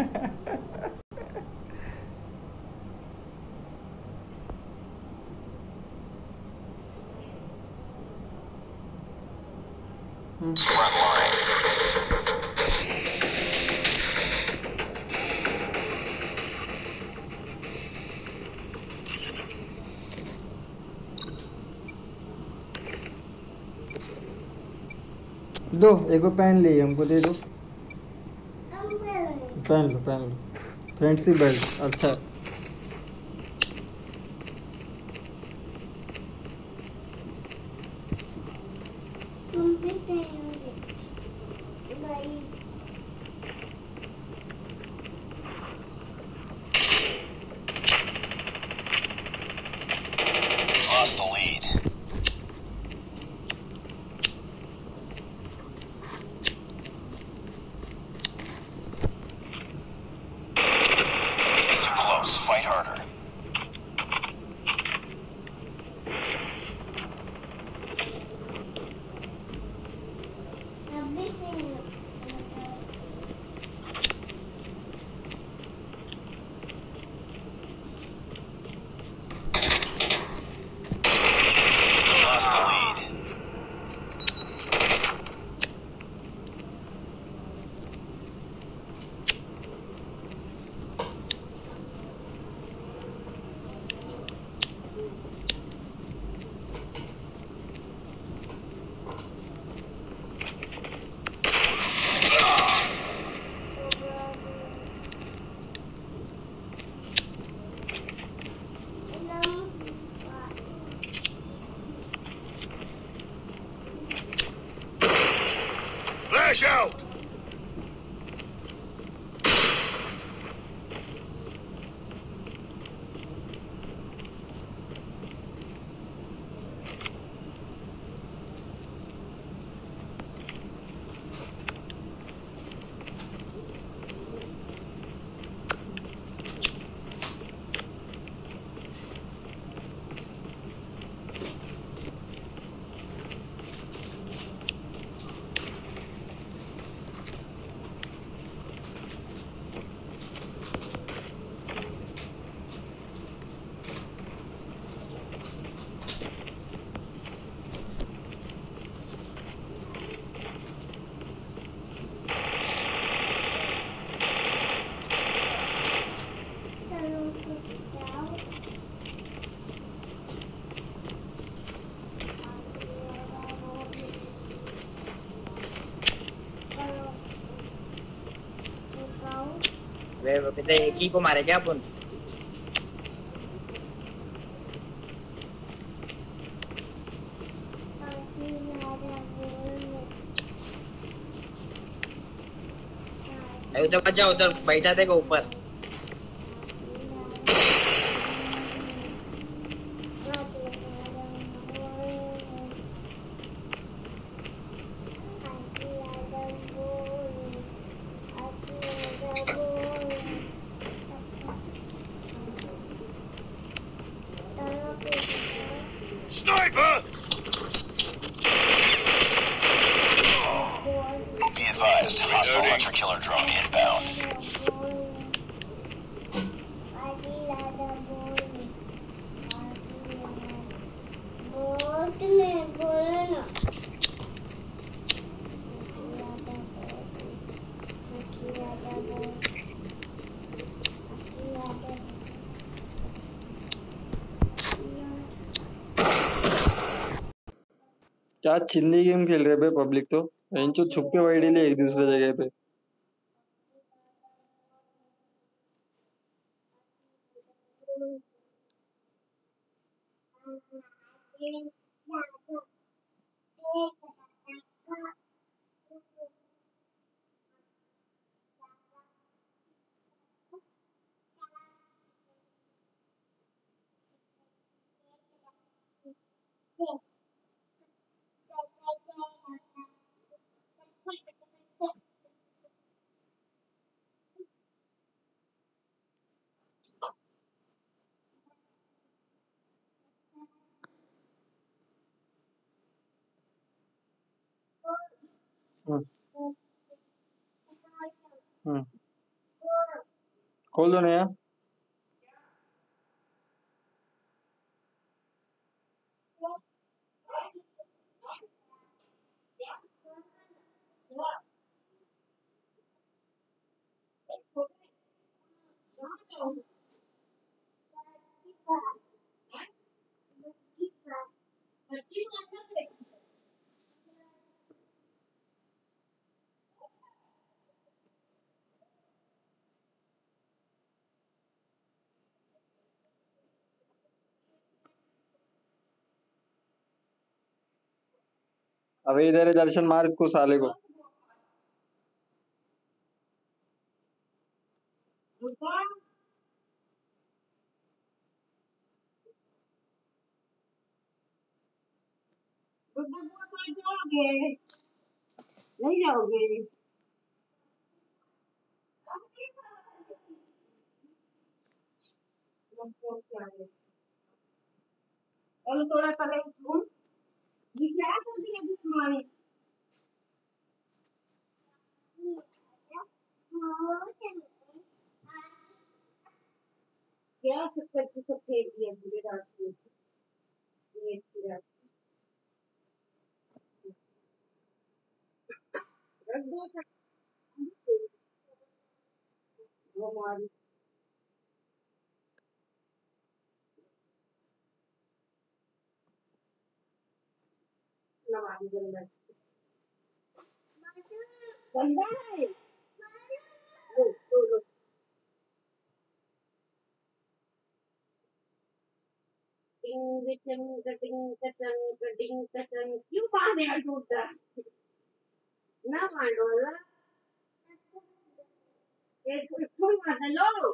हम्म, दो एक पेन ले हमको दे दो। पहन लो पहन लो। फ्रेंडशिप बेल्ट अच्छा है। Lost the lead. Too close. Fight harder. Lost the lead. Flash out! वे कहते एक ही को मारे क्या अपन? उधर बच जाओ, उधर बैठा थे ऊपर। Sniper! Be advised, hostile hunter killer drone inbound. क्या चिल्ली गेम खेल रहे हैं पब्लिक तो। इनको छुप के वाइडी ले एक दूसरे जगह पे। हम्म, हम्म। खोल दो नया। अबे इधर है दर्शन, मार इसको साले को। नहीं जाओगे? चलो थोड़ा पहले घूम। ये क्या कर दिया तुम्हारे? क्या सब करके सब फेंक दिया पूरे रात में? ये पूरी रात रख दो सब। वो हमारी नमाज गंदा गंदा है। लो। टिंग टिंग टिंग टिंग टिंग टिंग क्यों बांधे यार टूटता ना बांधो ना। एक फुल मार लो।